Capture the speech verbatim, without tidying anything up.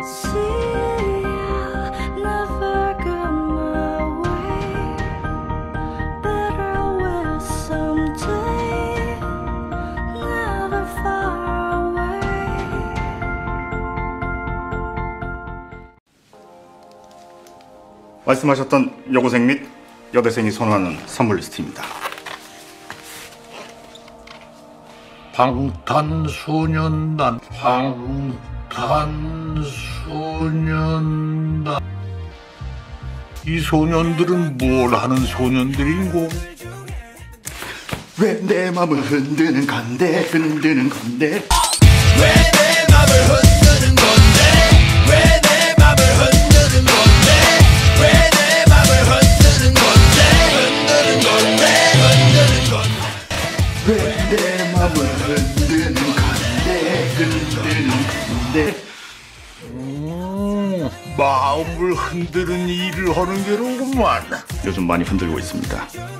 말씀하셨던 여고생 및 여대생이 선호하는 선물 리스트입니다. 방탄소년단, 방탄소년단. 이 소년들은 뭘 하는 소년들인고? 왜 내 맘을 흔드는 건데, 흔드는 건데? 왜 내 맘을 흔드는 건데? 왜 내 맘을 흔드는 건데? 왜 내 맘을 흔드는 건데? 흔드는 건데? 흔드는 건데? 왜 내 맘을 흔드는 건데, 흔드는 건데? 음, 마음을 흔드는 일을 하는 게로구만. 요즘 많이 흔들고 있습니다.